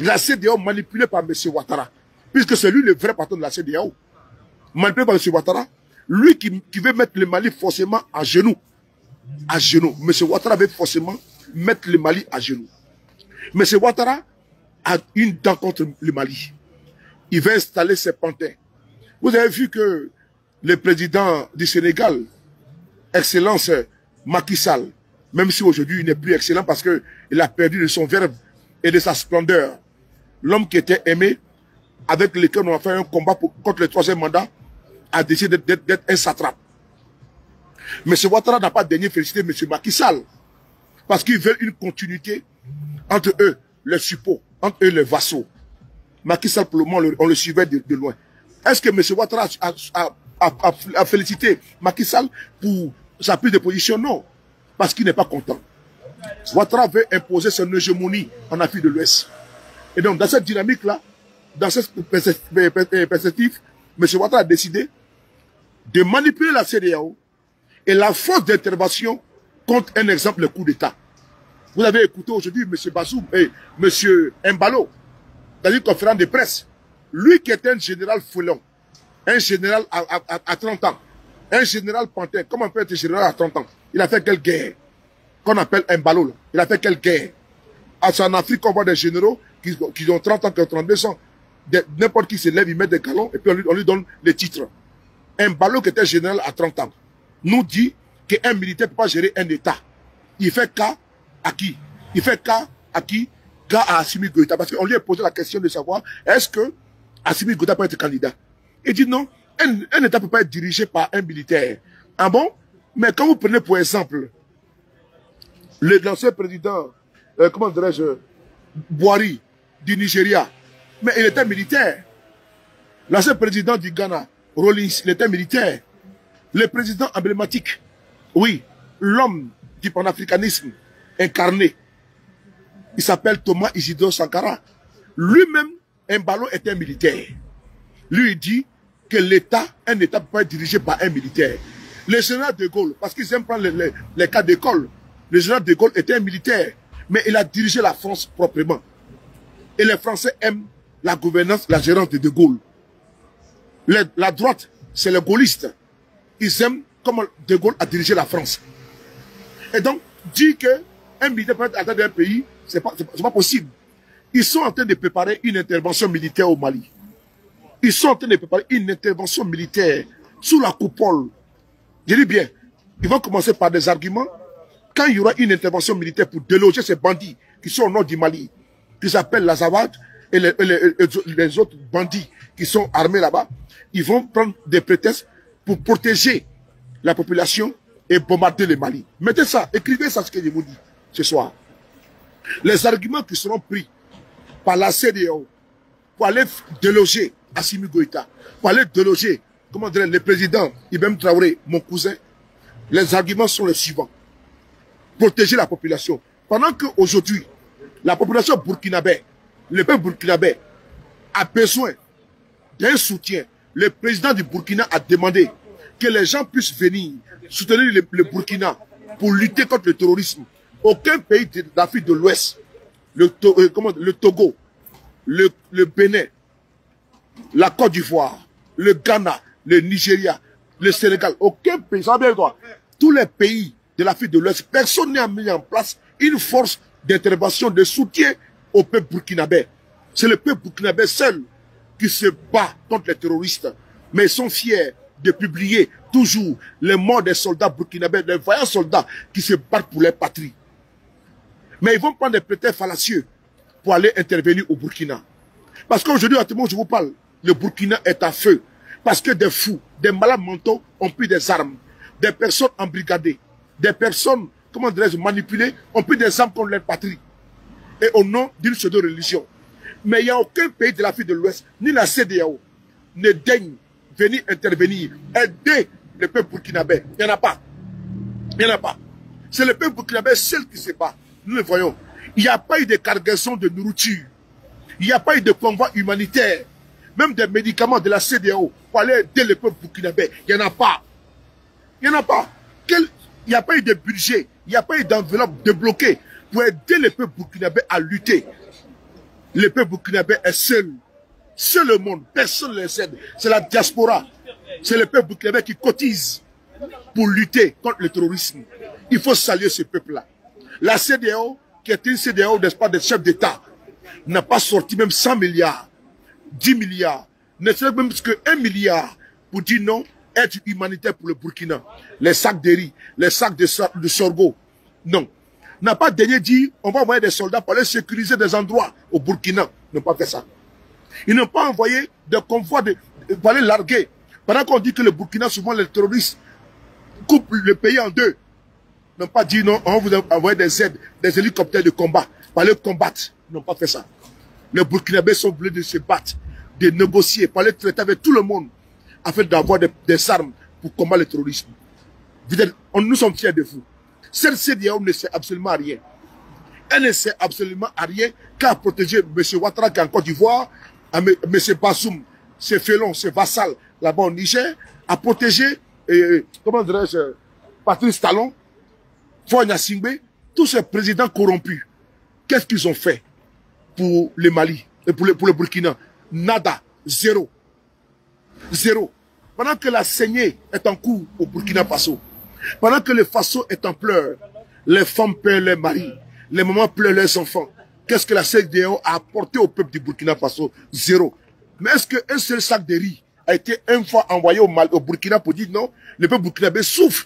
La CEDEAO manipulée par M. Ouattara, puisque c'est lui le vrai patron de la CEDEAO, manipulé par M. Ouattara, lui qui veut mettre le Mali forcément à genoux. À genoux. M. Ouattara veut forcément mettre le Mali à genoux. M. Ouattara a une dent contre le Mali. Il veut installer ses pantins. Vous avez vu que le président du Sénégal, Excellence Macky Sall, même si aujourd'hui il n'est plus excellent parce qu'il a perdu de son verbe et de sa splendeur, l'homme qui était aimé, avec lequel on a fait un combat contre le troisième mandat, a décidé d'être un satrape. M. Ouattara n'a pas daigné féliciter M. Macky Sall, parce qu'ils veulent une continuité entre eux, les suppôts, entre eux, les vassaux. Macky Sall, pour le moment, on le suivait de loin. Est-ce que M. Ouattara a félicité Macky Sall pour sa prise de position? Non, parce qu'il n'est pas content. Ouattara veut imposer son hégémonie en Afrique de l'Ouest. Et donc, dans cette dynamique-là, dans cette perspective, M. Ouattara a décidé de manipuler la CEDEAO et la force d'intervention contre un exemple, le coup d'État. Vous avez écouté aujourd'hui M. Bazoum et M. Embalo dans une conférence de presse. Lui qui est un général fouillon, un général à 30 ans, un général pantin, comment on peut être général à 30 ans? Il a fait quelle guerre? Qu'on appelle Embalo, là. Il a fait quelle guerre? En Afrique, on voit des généraux qui ont 30 ans, qui ont 32 ans. N'importe qui se lève, il met des galons et puis on lui donne les titres. Embalo qui était général à 30 ans nous dit qu'un militaire ne peut pas gérer un État. Il fait cas à qui? Il fait cas à qui? Cas à Assimi Goïta. Parce qu'on lui a posé la question de savoir, est-ce que Assimi Goïta peut être candidat? Il dit non, un État ne peut pas être dirigé par un militaire. Ah bon? Mais quand vous prenez pour exemple l'ancien président, comment dirais-je, Boari, du Nigeria, mais il était militaire. L'ancien président du Ghana, Rawlings, il était militaire. Le président emblématique, oui, l'homme du panafricanisme incarné, il s'appelle Thomas Isidore Sankara. Lui-même, Embalo était un militaire. Lui, il dit que l'État, un État ne peut pas être dirigé par un militaire. Le général de Gaulle, parce qu'ils aiment prendre les cas d'école, le général de Gaulle était un militaire, mais il a dirigé la France proprement. Et les Français aiment la gouvernance, la gérance de Gaulle. La droite, c'est les gaullistes. Ils aiment comment De Gaulle a dirigé la France. Et donc, dire qu'un militaire peut être à la tête d'un pays, c'est pas possible. Ils sont en train de préparer une intervention militaire au Mali. Ils sont en train de préparer une intervention militaire sous la coupole. Je dis bien, ils vont commencer par des arguments. Quand il y aura une intervention militaire pour déloger ces bandits qui sont au nord du Mali, qui s'appellent l'Azawad et les autres bandits qui sont armés là-bas, ils vont prendre des prétextes pour protéger la population et bombarder le Mali. Mettez ça, écrivez ça ce que je vous dis ce soir. Les arguments qui seront pris par la CEDEAO pour aller déloger Assimi Goïta, pour aller déloger, comment dire, le président Ibrahim Traoré, mon cousin, les arguments sont les suivants. Protéger la population. Pendant qu'aujourd'hui, la population burkinabé, le peuple burkinabé a besoin d'un soutien. Le président du Burkina a demandé que les gens puissent venir soutenir le Burkina pour lutter contre le terrorisme. Aucun pays d'Afrique de l'Ouest, le Togo, le Bénin, la Côte d'Ivoire, le Ghana, le Nigeria, le Sénégal, aucun pays, ça va bien quoi, tous les pays de l'Afrique de l'Ouest, personne n'a mis en place une force d'intervention, de soutien au peuple burkinabé. C'est le peuple burkinabé seul qui se bat contre les terroristes, mais ils sont fiers de publier toujours les morts des soldats burkinabés, des vaillants soldats qui se battent pour leur patrie. Mais ils vont prendre des prétextes fallacieux pour aller intervenir au Burkina. Parce qu'aujourd'hui, à tout le monde, je vous parle, le Burkina est à feu. Parce que des fous, des malades mentaux ont pris des armes. Des personnes embrigadées, des personnes, comment dirais-je, manipulées, ont pris des armes contre leur patrie. Et au nom d'une pseudo-religion. Mais il n'y a aucun pays de l'Afrique de l'Ouest, ni la CEDEAO, ne daigne venir intervenir, aider le peuple burkinabé. Il n'y en a pas. Il n'y en a pas. C'est le peuple burkinabé seul qui se bat. Nous le voyons. Il n'y a pas eu de cargaison de nourriture. Il n'y a pas eu de convoi humanitaire. Même des médicaments de la CEDEAO pour aller aider le peuple burkinabé. Il n'y en a pas. Il n'y en a pas. Il n'y a pas eu de budget. Il n'y a pas eu d'enveloppe débloquée pour aider le peuple burkinabé à lutter. Le peuple burkinabé est seul. Seul le monde, personne ne les aide. C'est la diaspora. C'est le peuple burkinabé qui cotise pour lutter contre le terrorisme. Il faut saluer ce peuple-là. La CEDEAO, qui est une CEDEAO, n'est-ce pas, des chefs d'État, n'a pas sorti même 100 milliards, 10 milliards, ne serait même que 1 milliard pour dire non, aide humanitaire pour le Burkina. Les sacs de riz, les sacs de sorgho. Non. N'a pas daigné dire, on va envoyer des soldats pour aller sécuriser des endroits au Burkina. Ils n'ont pas fait ça. Ils n'ont pas envoyé des convois pour aller larguer. Pendant qu'on dit que le Burkina, souvent les terroristes, coupent le pays en deux. Ils n'ont pas dit non, on va vous envoyer des aides, des hélicoptères de combat, pour aller combattre. Ils n'ont pas fait ça. Les Burkinabés sont voulus de se battre, de négocier, pour aller traiter avec tout le monde, afin d'avoir des armes pour combattre le terrorisme. Nous sommes fiers de vous. Cette CEDEAO ne sert absolument à rien. Elle ne sert absolument à rien qu'à protéger M. Ouattara qui est en Côte d'Ivoire, M. Bazoum, ses félons, ses vassals là-bas au Niger, à protéger, comment dirais-je, Patrice Talon, Fonya Singbe, tous ces présidents corrompus. Qu'est-ce qu'ils ont fait pour le Mali et pour le Burkina? Nada, zéro. Zéro. Pendant que la saignée est en cours au Burkina Faso, pendant que le Faso est en pleurs, les femmes pleurent leurs maris, les mamans pleurent leurs enfants. Qu'est-ce que la CEDEAO a apporté au peuple du Burkina Faso? Zéro. Mais est-ce qu'un seul sac de riz a été une fois envoyé au Burkina pour dire non, le peuple burkinabé souffre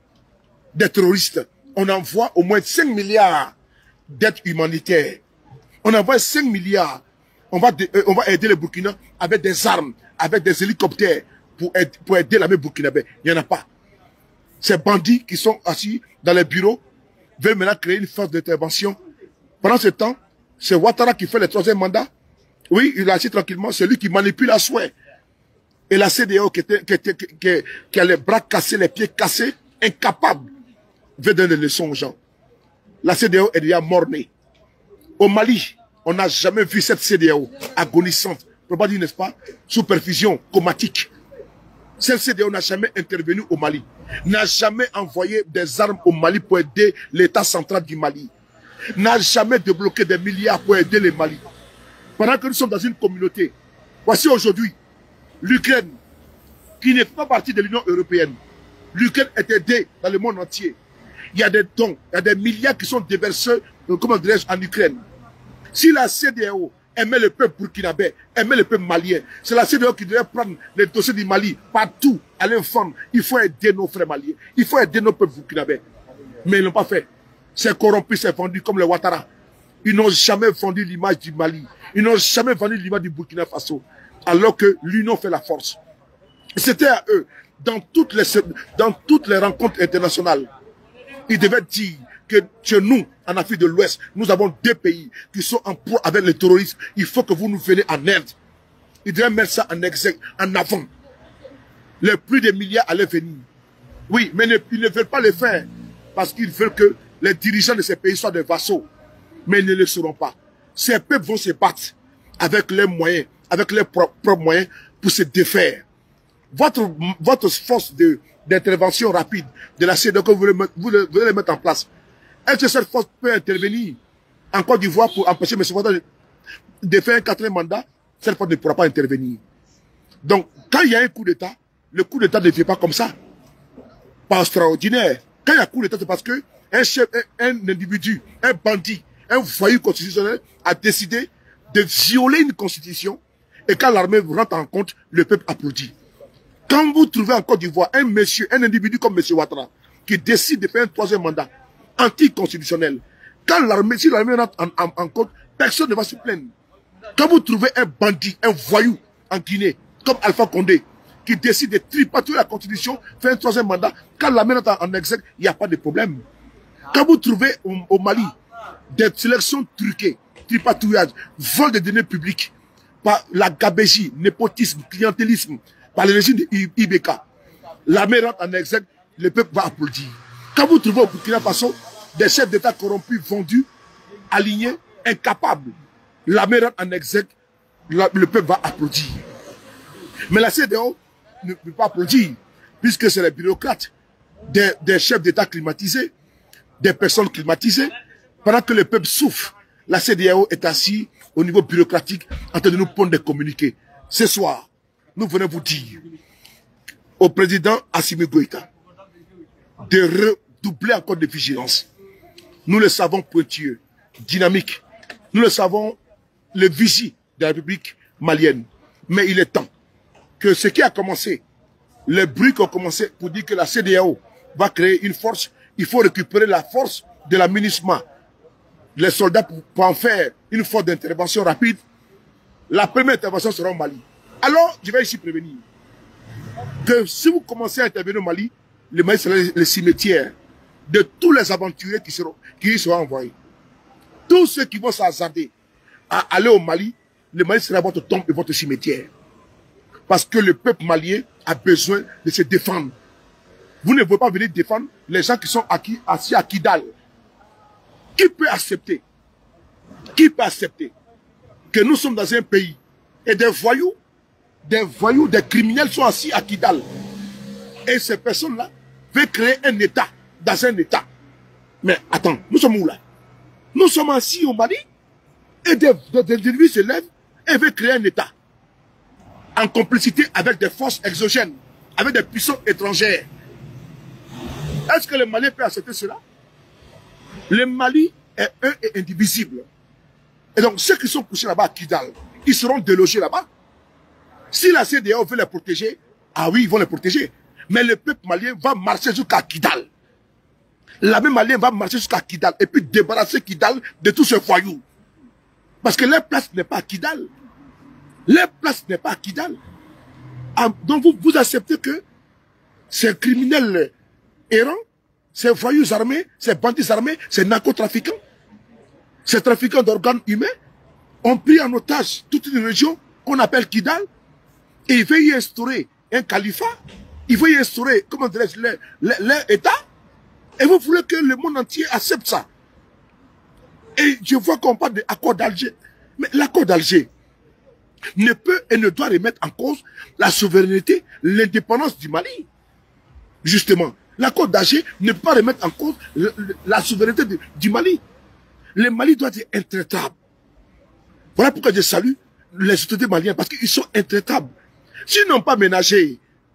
des terroristes? On envoie au moins 5 milliards d'aides humanitaires. On envoie 5 milliards. On va aider le Burkina avec des armes, avec des hélicoptères pour aider l'armée burkinabé. Il n'y en a pas. Ces bandits qui sont assis dans les bureaux veulent maintenant créer une force d'intervention. Pendant ce temps, c'est Ouattara qui fait le 3e mandat. Oui, il a assis tranquillement. C'est lui qui manipule à souhait. Et la CEDEAO qui a les bras cassés, les pieds cassés, incapable, veut donner des leçons aux gens. La CEDEAO est déjà mornée. Au Mali, on n'a jamais vu cette CEDEAO agonisante, probablement, n'est-ce pas, sous perfusion comatique. Cette CEDEAO n'a jamais intervenu au Mali, n'a jamais envoyé des armes au Mali pour aider l'État central du Mali, n'a jamais débloqué des milliards pour aider le Mali. Pendant que nous sommes dans une communauté, voici aujourd'hui l'Ukraine, qui n'est pas partie de l'Union européenne. L'Ukraine est aidée dans le monde entier. Il y a des dons, il y a des milliards qui sont déversés, comment dirais-je, en Ukraine. Si la CEDEAO aimait le peuple burkinabé, aimait le peuple malien, c'est la CEDEAO qui devait prendre les dossiers du Mali partout, aller vendre. Il faut aider nos frères maliens, il faut aider nos peuples burkinabés. Mais ils n'ont pas fait. C'est corrompu, c'est vendu comme le Ouattara. Ils n'ont jamais vendu l'image du Mali. Ils n'ont jamais vendu l'image du Burkina Faso. Alors que l'Union fait la force. C'était à eux, dans toutes les rencontres internationales, ils devaient dire que chez nous, en Afrique de l'Ouest, nous avons 2 pays qui sont en proie avec le terrorisme. Il faut que vous nous venez en aide. Ils devaient mettre ça en avant. Les plus de milliards allaient venir. Oui, mais ils ne veulent pas le faire parce qu'ils veulent que les dirigeants de ces pays soient des vassaux. Mais ils ne le seront pas. Ces peuples vont se battre avec leurs moyens, avec leurs propres moyens pour se défaire. Votre force d'intervention rapide de la CEDEAO que vous voulez mettre en place, est-ce que cette force peut intervenir en Côte d'Ivoire pour empêcher M. Ouattara de faire un 4e mandat? Cette force ne pourra pas intervenir. Donc, quand il y a un coup d'État, le coup d'État ne fait pas comme ça. Pas extraordinaire. Quand il y a un coup d'État, c'est parce que un individu, un bandit, un voyou constitutionnel a décidé de violer une constitution et quand l'armée rentre en compte, le peuple applaudit. Quand vous trouvez en Côte d'Ivoire un individu comme M. Ouattara qui décide de faire un 3e mandat anticonstitutionnel, si l'armée rentre en compte, personne ne va se plaindre. Quand vous trouvez un bandit, un voyou en Guinée, comme Alpha Condé, qui décide de tripatouiller la constitution, faire un 3e mandat, quand l'armée rentre en exergue, il n'y a pas de problème. Quand vous trouvez au Mali des sélections truquées, tripatouillage, vol de données publiques, par la gabégie, népotisme, clientélisme, par le régime de IBK, l'armée rentre en exergue, le peuple va applaudir. Quand vous trouvez au Burkina Faso des chefs d'État corrompus, vendus, alignés, incapables, l'armée rentre en exergue, le peuple va applaudir. Mais la CEDEAO ne peut pas applaudir, puisque c'est les bureaucrates, des chefs d'État climatisés, des personnes climatisées, pendant que le peuple souffre. La CEDEAO est assise au niveau bureaucratique, en train de nous prendre des communiqués. Ce soir, nous venons vous dire au président Assimi Goïta de redoubler encore de vigilance. Nous le savons pointilleux, dynamique. Nous le savons, le vigie de la République malienne. Mais il est temps que ce qui a commencé, les bruits qui ont commencé pour dire que la CEDEAO va créer une force, il faut récupérer la force de la MINUSMA. Les soldats pour en faire une force d'intervention rapide. La première intervention sera au Mali. Alors, je vais ici prévenir que si vous commencez à intervenir au Mali, le Mali sera le cimetière de tous les aventuriers qui y seront envoyés. Tous ceux qui vont s'hasarder à aller au Mali, le Mali sera votre tombe et votre cimetière. Parce que le peuple malien a besoin de se défendre. Vous ne pouvez pas venir défendre les gens qui sont assis à Kidal. Qui peut accepter que nous sommes dans un pays et des voyous, des criminels sont assis à Kidal. Et ces personnes-là veulent créer un État dans un État. Mais attends, nous sommes où là? Nous sommes assis au Mali et des individus se lèvent et veulent créer un État. En complicité avec des forces exogènes, avec des puissances étrangères. Est-ce que le Mali peut accepter cela? Le Mali est un et indivisible. Et donc, ceux qui sont couchés là-bas à Kidal, ils seront délogés là-bas. Si la CEDEAO veut les protéger, ah oui, ils vont les protéger. Mais le peuple malien va marcher jusqu'à Kidal. L'armée malienne va marcher jusqu'à Kidal et puis débarrasser Kidal de tous ces voyous. Parce que leur place n'est pas à Kidal. Leur place n'est pas à Kidal. Donc vous acceptez que ces criminels errants, ces voyous armés, ces bandits armés, ces narcotrafiquants, ces trafiquants d'organes humains ont pris en otage toute une région qu'on appelle Kidal et ils veulent y instaurer un califat, ils veulent y instaurer, comment dirais-je, leur État, et vous voulez que le monde entier accepte ça. Et je vois qu'on parle de l'accord d'Alger. Mais l'accord d'Alger ne peut et ne doit remettre en cause la souveraineté, l'indépendance du Mali. Justement, l'accord d'Alger ne peut pas remettre en cause la souveraineté du Mali. Le Mali doit être intraitable. Voilà pourquoi je salue les autorités maliennes, parce qu'ils sont intraitables. S'ils n'ont pas ménagé,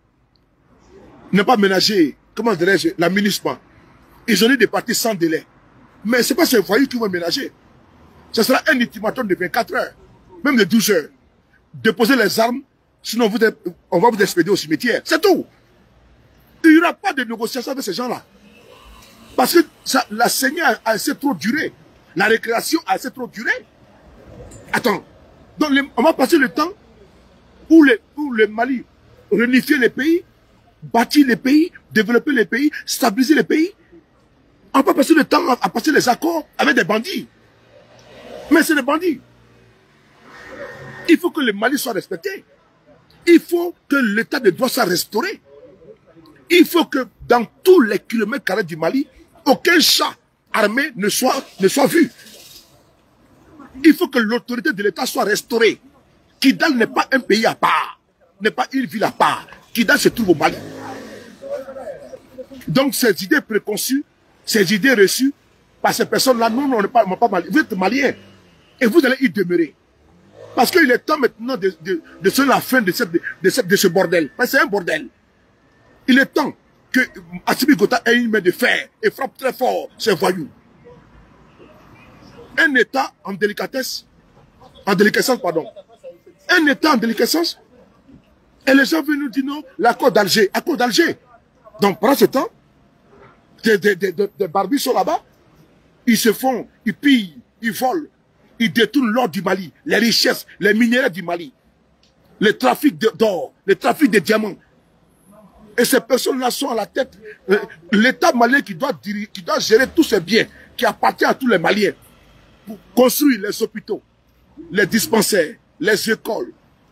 comment dirais-je, la MINUSMA, ils ont eu des partis sans délai. Mais ce n'est pas ces voyous qui vont ménager. Ce sera un ultimatum de 24 heures, même de 12 heures. Déposez les armes, sinon on va vous expédier au cimetière. C'est tout. Il n'y aura pas de négociation avec ces gens-là. Parce que la saignée a assez trop duré. La récréation a assez trop duré. Attends. Donc on va passer le temps où le Mali réunifier les pays, bâtir les pays, développer les pays, stabiliser les pays. On va passer le temps à passer les accords avec des bandits. Mais c'est des bandits. Il faut que le Mali soit respecté. Il faut que l'état de droit soit restauré. Il faut que dans tous les kilomètres carrés du Mali, aucun chat armé ne soit vu. Il faut que l'autorité de l'État soit restaurée. Kidal n'est pas un pays à part, n'est pas une ville à part. Kidal se trouve au Mali. Donc ces idées préconçues, ces idées reçues par ces personnes-là, nous, on n'est pas Maliens. Vous êtes Maliens et vous allez y demeurer. Parce qu'il est temps maintenant de faire la fin de ce bordel. Parce que c'est un bordel. Il est temps que Assimi Goïta ait une main de fer et frappe très fort ces voyous. Un État en délicatesse, un État en déliquescence, et les gens viennent nous dire non, l'accord d'Alger. Donc pendant ce temps, des barbus sont là-bas, ils pillent, ils volent, ils détournent l'or du Mali, les richesses, les minéraux du Mali, les trafics d'or, les trafics de diamants. Et ces personnes-là sont à la tête. L'État malien qui doit gérer tous ces biens, qui appartient à tous les Maliens, pour construire les hôpitaux, les dispensaires, les écoles,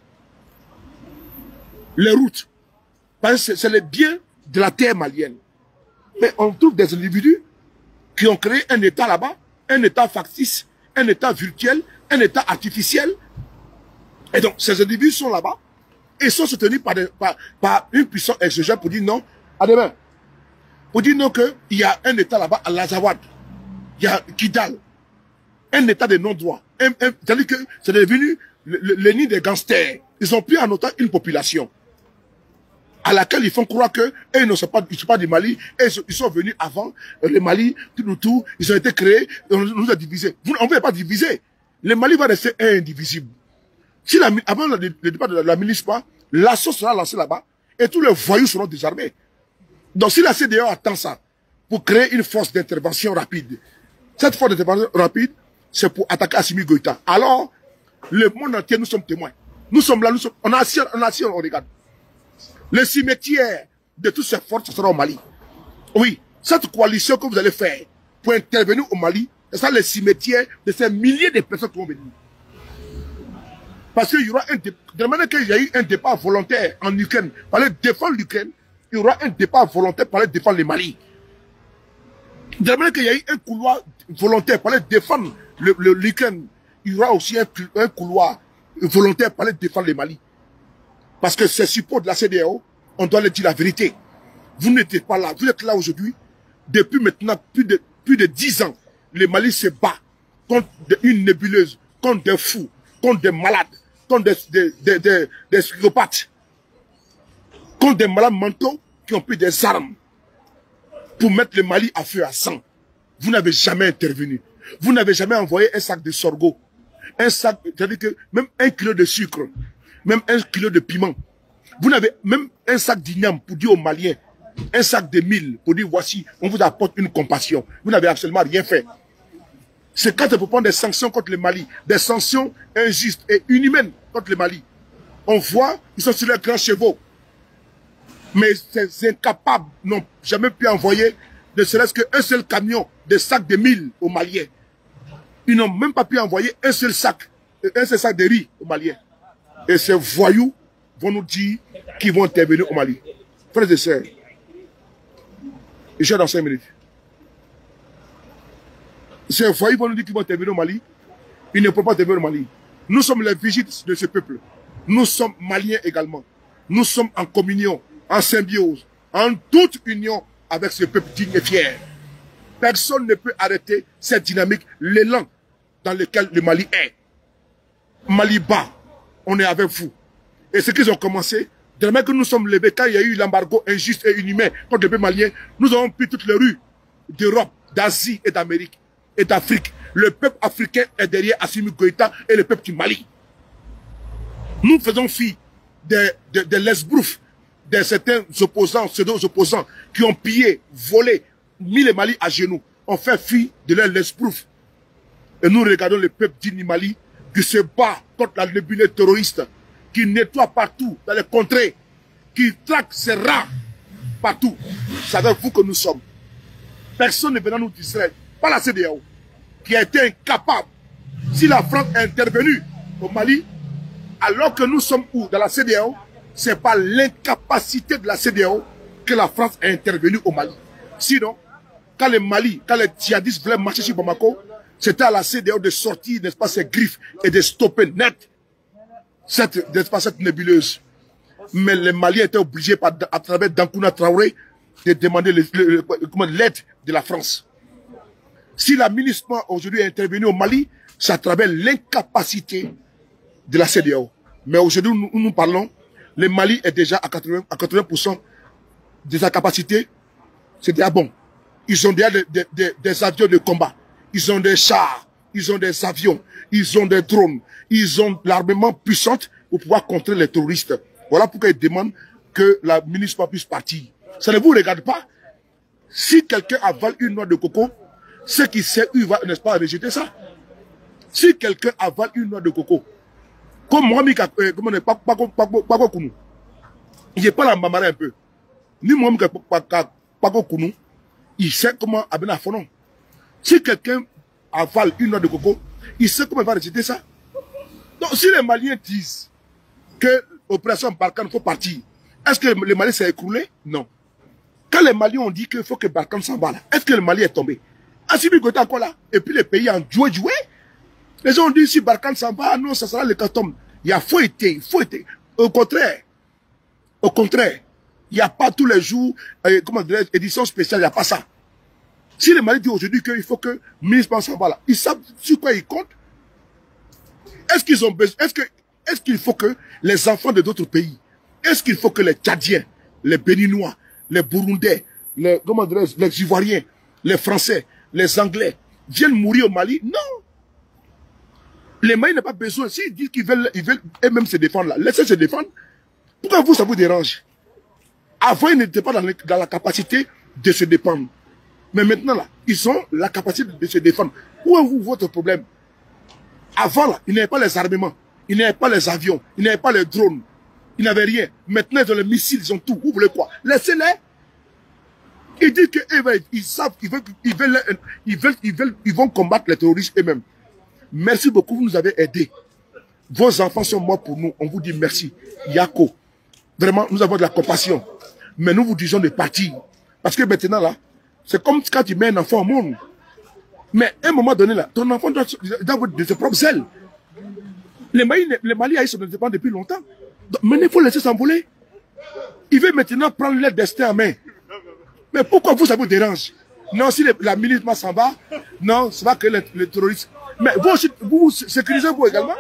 les routes. Parce que c'est les biens de la terre malienne. Mais on trouve des individus qui ont créé un État là-bas, un État factice, un État virtuel, un État artificiel. Et donc, ces individus sont là-bas et sont soutenus par une puissance exogène pour dire non, à demain. Pour dire non qu'il y a un État là-bas à l'Azawad, il y a Kidal, un État de non-droit, c'est-à-dire que c'est devenu le nid des gangsters. Ils ont pris en otage une population à laquelle ils font croire que ils ne sont pas du Mali, et ils sont venus avant le Mali, tout, ils ont été créés, on nous a divisés. On ne veut pas diviser. Le Mali va rester indivisible. Si avant le départ de la milice, l'assaut sera lancé là-bas, et tous les voyous seront désarmés. Donc si la CEDEAO attend ça, pour créer une force d'intervention rapide, cette force d'intervention rapide, c'est pour attaquer Assimi Goïta. Alors, le monde entier, nous sommes témoins. Nous sommes là, on a assis, on regarde. Le cimetière de toutes ces forces, ce sera au Mali. Oui, cette coalition que vous allez faire pour intervenir au Mali, c'est ça le cimetière de ces milliers de personnes qui vont venir. Parce qu'il y aura de la manière qu'il y a eu un départ volontaire en Ukraine, pour aller défendre l'Ukraine, il y aura un départ volontaire pour aller défendre le Mali. De la manière qu'il y a eu un couloir volontaire pour aller défendre l'Ukraine, il y aura aussi un couloir volontaire pour aller défendre le Mali. Parce que ces supports de la CEDEAO, on doit leur dire la vérité. Vous n'êtes pas là. Vous êtes là aujourd'hui. Depuis maintenant plus de 10 ans, le Mali se bat contre une nébuleuse, contre des fous, contre des malades, contre des psychopathes, contre des malades mentaux qui ont pris des armes pour mettre le Mali à feu à sang. Vous n'avez jamais intervenu. Vous n'avez jamais envoyé un sac de sorgho. Un sac, c'est-à-dire que même 1 kilo de sucre, même 1 kilo de piment. Vous n'avez même un sac d'igname pour dire aux Maliens, un sac de mil pour dire voici, on vous apporte une compassion. Vous n'avez absolument rien fait. C'est quand il faut prendre des sanctions contre le Mali, des sanctions injustes et inhumaines contre le Mali. On voit, ils sont sur leurs grands chevaux. Mais ces incapables n'ont jamais pu envoyer ne serait-ce qu'un seul camion de sacs de mil aux Maliens. Ils n'ont même pas pu envoyer un seul sac de riz aux Maliens. Et ces voyous vont nous dire qu'ils vont intervenir au Mali. Frères et sœurs, je suis dans 5 minutes. Ces voyous vont nous dire qu'ils vont intervenir au Mali. Ils ne peuvent pas intervenir au Mali. Nous sommes les vigiles de ce peuple. Nous sommes Maliens également. Nous sommes en communion, en symbiose, en toute union avec ce peuple digne et fier. Personne ne peut arrêter cette dynamique, l'élan dans lequel le Mali est. Mali bas. On est avec vous. Et ce qu'ils ont commencé, de la manière que nous sommes levés, quand il y a eu l'embargo injuste et inhumain contre le peuple malien, nous avons pris toutes les rues d'Europe, d'Asie et d'Amérique et d'Afrique. Le peuple africain est derrière Assimi Goïta et le peuple du Mali. Nous faisons fi de l'esbrouf, de certains opposants, pseudo-opposants, qui ont pillé, volé, mis le Mali à genoux. On fait fi de leur l'esbrouf. Et nous regardons le peuple du Mali qui se bat contre la nébuleuse terroriste, qui nettoie partout dans les contrées, qui traque ses rats partout. C'est avec vous que nous sommes. Personne ne venant nous distraire, pas la CEDEAO, qui a été incapable. Si la France est intervenue au Mali, alors que nous sommes où dans la CEDEAO, c'est par l'incapacité de la CEDEAO que la France est intervenue au Mali. Sinon, quand les djihadistes voulaient marcher sur Bamako, c'était à la CEDEAO de sortir, n'est-ce pas, ses griffes et de stopper net cette nébuleuse. Mais les Maliens étaient obligés, à travers Dankouna Traoré, de demander l'aide de la France. Si la milice aujourd'hui est intervenue au Mali, c'est à travers l'incapacité de la CEDEAO. Mais aujourd'hui, nous parlons, le Mali est déjà à 80% de sa capacité. C'est déjà bon. Ils ont déjà des avions de combat. Ils ont des chars, ils ont des avions, ils ont des drones, ils ont l'armement puissant pour pouvoir contrer les terroristes. Voilà pourquoi ils demandent que la milice puisse partir. Ça ne vous regarde pas. Si quelqu'un avale une noix de coco, c'est qu'il sait où il va, n'est-ce pas, rejeter ça. Si quelqu'un avale une noix de coco, comme Mohamed Pako Kounou, il n'est pas la mamara un peu. Ni Mohamed Pako Kounou, il sait comment Abena Fonon. Si quelqu'un avale une noix de coco, il sait comment il va rejeter ça. Donc, si les Maliens disent que l'opération Barkhane faut partir, est-ce que le Mali s'est écroulé? Non. Quand les Maliens ont dit qu'il faut que Barkhane s'en va là, est-ce que le Mali est tombé? Assimi Goïta encore là, et puis les pays ont joué. Les gens ont dit si Barkhane s'en va, non, ça sera le carton. Il y a faut été. Au contraire, il n'y a pas tous les jours, édition spéciale, il n'y a pas ça. Si le Mali dit aujourd'hui qu'il faut que le ministre s'en va là, ils savent sur quoi ils comptent. Est-ce qu'ils ont besoin, est-ce qu'il faut que les enfants de d'autres pays, est-ce qu'il faut que les Tchadiens, les Béninois, les Burundais, les Ivoiriens, les Français, les Anglais viennent mourir au Mali? Non. Les Maliens n'ont pas besoin. S'ils disent qu'ils veulent eux-mêmes se défendre là, laissez se défendre. Pourquoi vous, ça vous dérange? Avant, ils n'étaient pas dans la capacité de se défendre. Mais maintenant, là, ils ont la capacité de se défendre. Où est votre problème? Avant, là, ils n'avaient pas les armements, ils n'avaient pas les avions, ils n'avaient pas les drones, ils n'avaient rien. Maintenant, ils ont les missiles, ils ont tout. Vous voulez quoi? Laissez-les. Ils disent qu'ils savent, ils vont combattre les terroristes eux-mêmes. Merci beaucoup, vous nous avez aidés. Vos enfants sont morts pour nous. On vous dit merci. Yako. Vraiment, nous avons de la compassion. Mais nous vous disons de partir. Parce que maintenant, là, c'est comme quand tu mets un enfant au monde. Mais à un moment donné, là, ton enfant doit de ses propres ailes. Les Maliens sont indépendants depuis longtemps. Donc, maintenant, il faut laisser s'envoler. Il veut maintenant prendre leur destin en main. Mais pourquoi vous, ça vous dérange? Non, si la milice s'en va, non, c'est pas que les terroristes. Mais vous aussi, vous sécurisez-vous également?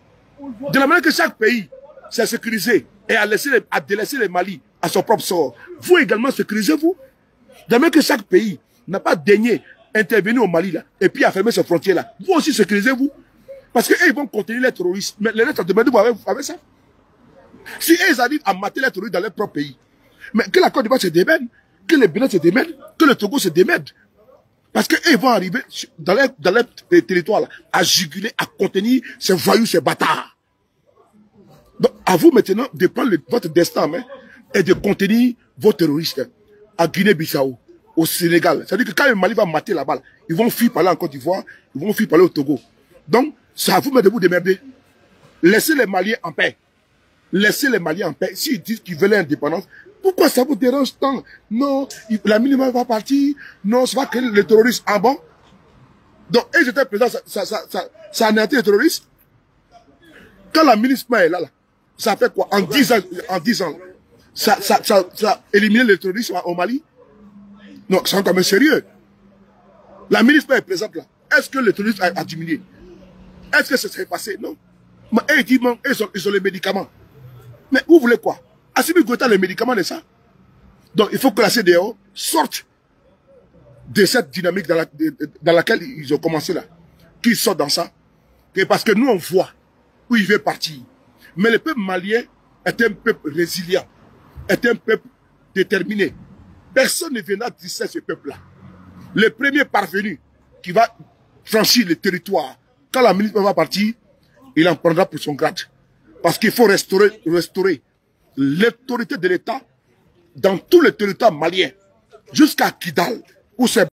De la manière que chaque pays s'est sécurisé et a délaissé les Mali à son propre sort, vous également sécurisez-vous? De la manière que chaque pays n'a pas daigné intervenir au Mali là, et puis a fermé ses frontières là, vous aussi sécurisez-vous? Parce qu'ils vont contenir les terroristes. Mais les lettres demandent avec ça. Si ils arrivent à mater les terroristes dans leur propre pays, mais que la Côte d'Ivoire se démène, que le Bénin se démène, que le Togo se démène. Parce qu'ils vont arriver dans leur territoire là, à juguler, à contenir ces voyous, ces bâtards. Donc, à vous maintenant de prendre votre destin en main et de contenir vos terroristes à Guinée-Bissau, au Sénégal. C'est-à-dire que quand le Mali va mater là-bas, ils vont fuir par là en Côte d'Ivoire, ils vont fuir par là au Togo. Donc, c'est à vous de vous démerder. Laissez les Maliens en paix. Laissez les Maliens en paix. S'ils disent qu'ils veulent l'indépendance, pourquoi ça vous dérange tant? Non, la minimum va partir. Non, c'est pas que les terroristes en bon. Donc, ils étaient présents, ça anéantit les terroristes. Quand la ministre est là, ça fait quoi? En 10 ans, ça a éliminé le terrorisme au Mali? Non, c'est quand même sérieux. La ministre est présente là. Est-ce que le terrorisme a diminué? Est-ce que ça s'est passé? Non. Mais ils ont les médicaments. Mais vous voulez quoi? Assimi Goïta, les médicaments de ça. Donc, il faut que la CEDEAO sorte de cette dynamique dans laquelle ils ont commencé là. Qu'ils sortent dans ça. Et parce que nous, on voit où il veut partir. Mais le peuple malien est un peuple résilient, est un peuple déterminé. Personne ne viendra distraire ce peuple-là. Le premier parvenu qui va franchir le territoire, quand la milice va partir, il en prendra pour son grade. Parce qu'il faut restaurer l'autorité de l'État dans tout le territoire malien, jusqu'à Kidal, où c'est